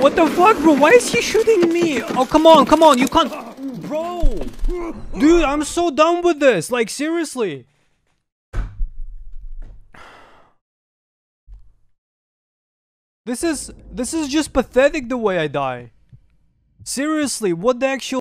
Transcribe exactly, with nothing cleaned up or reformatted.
What the fuck, bro? Why is he shooting me? Oh, come on, come on. You can't... Bro. Dude, I'm so done with this. Like, seriously. This is... This is just pathetic the way I die. Seriously, what the actual...